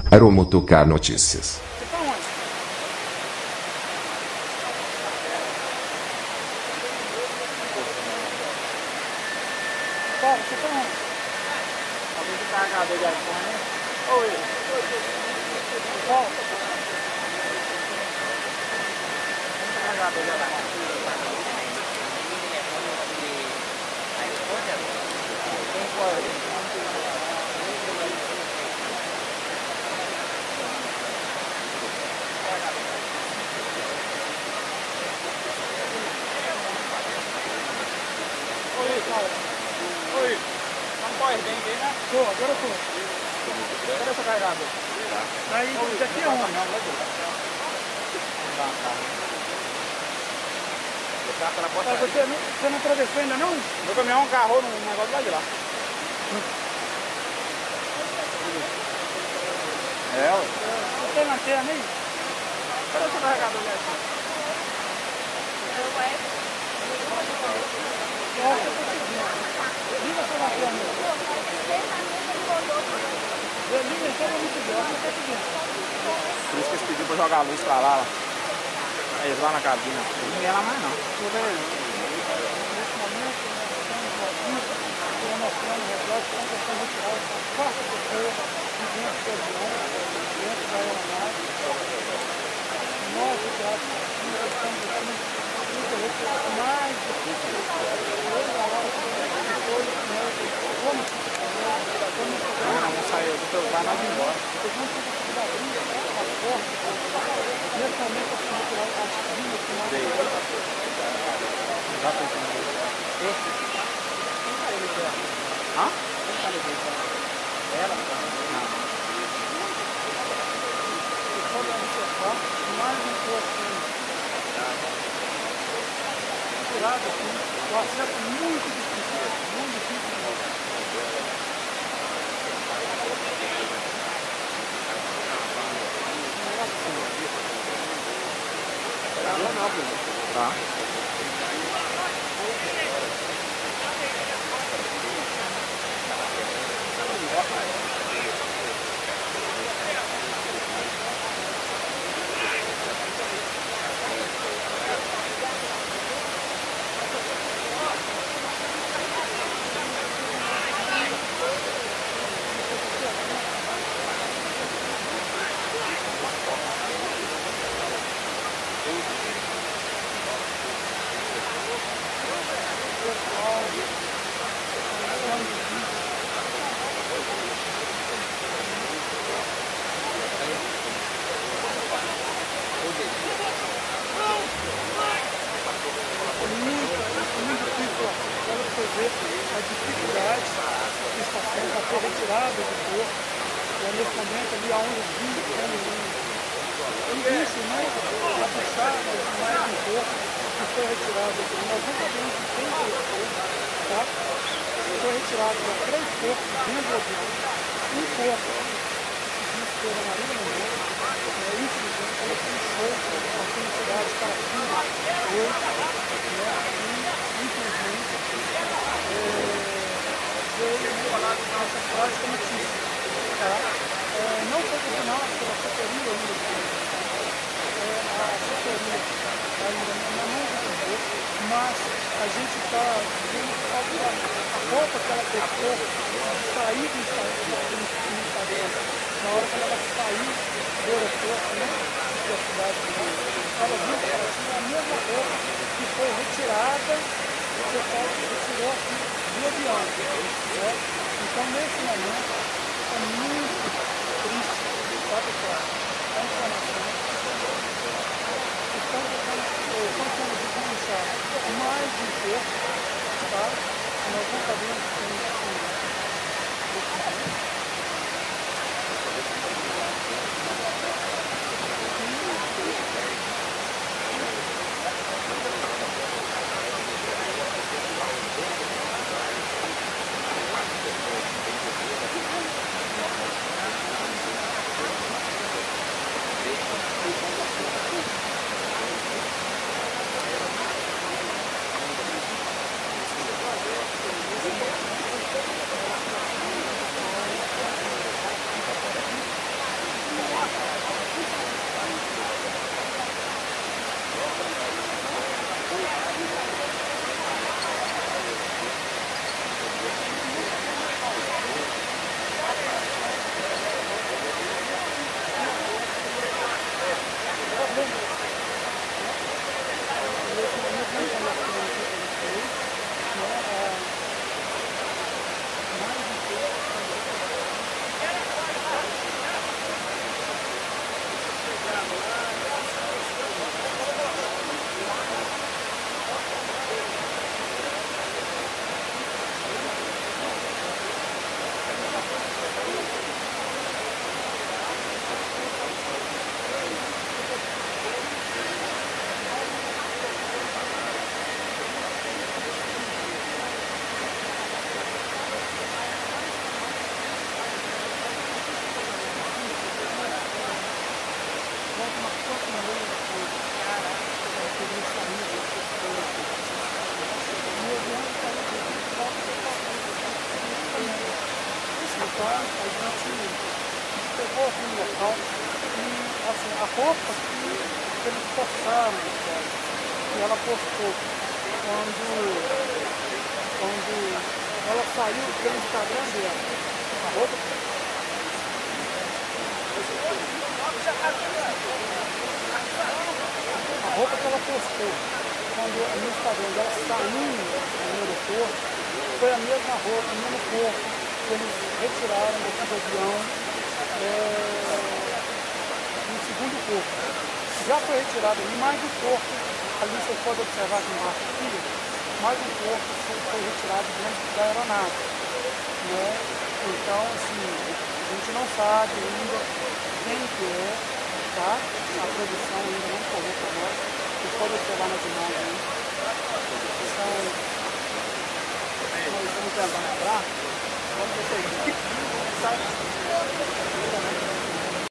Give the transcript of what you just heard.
Aeromotocar Notícias. Você tá onde? Cara, você tá onde? Alguém de carregador de iPhone, né? Oi. Qual? Carregador de iPhone. Oi, cara. Oi. Não pode bem, né? Tô, agora eu tô. Cadê seu carregador? Aí, daqui é onde? Você não atravessou ainda não? Meu caminhão agarrou num negócio lá de lá. É, ué. Você tem lanterna aí? Cadê o seu carregador, né? Liga sua lanterna aí. Liga só pra me seguir, ó. Você tá seguindo. Por isso que eles pediram pra jogar a luz pra lá, ó. Aí eles lá na cabine. Não ninguém lá mais não. Tô vendo. Nesse momento, nós estamos mostrando o relógio, estamos tentando retirar essa quarta pessoa de dentro do avião, dentro da aeronave. Nós, retirados para cima, estamos retirar mais difícil. Hoje, a hora que vamos sair do teu vai mais embora. Vocês vão ter que abrir a porta. Nesse momento, eu vou tirar as linhas que nós já pensando. Esse? Quem está ali perto? Hã? Quem está ali perto? Ela? Não. E pode observar mais um pouquinho. Tirado aqui, o acesso é muito difícil de mostrar. Tá. A dificuldade que está sendo para ser retirada do corpo, e é nesse momento ali onde os vinhos existe, né? A puxada mais um corpo que foi retirado aqui. Nós não sabemos que tem esse corpo, tá? Foi retirado de 3 corpos dentro do avião, um corpo que foi da Marinha Mundial, infelizmente ela puxou aqui na cidade de Caratinga, hoje, e infelizmente essa trágica notícia, tá? Não foi determinado pela assessoria ainda, a assessoria ainda não resolveu, mas a gente está vendo a roupa que ela prestou de sair do Instagram, na hora que ela saiu do aeroporto, né, da cidade de lá, ela viu que ela tinha a mesma roupa que foi retirada, o pessoal retirou aqui do avião, certo? Então, nesse momento, é muito triste, tá, pessoal? A informação. Estamos tentando desmanchar mais um pouco, tá? Nós não sabemos continuei aquele sair dessas coisas. E eu vi onde estava o local que eu estava. Então, a gente pegou aqui no local e, assim, a roupa que eles postaram, que ela postou quando ela saiu pelo Instagram dela, a roupa que ela postou no Instagram dela saindo no aeroporto foi a mesma roupa, o mesmo corpo que eles retiraram daqui do avião no segundo corpo. Já foi retirado ali mais um corpo, ali você pode observar aqui embaixo aqui, mais um corpo foi retirado dentro da aeronave. Né? Então, assim, a gente não sabe ainda quem que é, tá? A produção ainda não falou para nós. Você pode observar nas imagens aí. Nós estamos tentando lembrar. Vamos ver se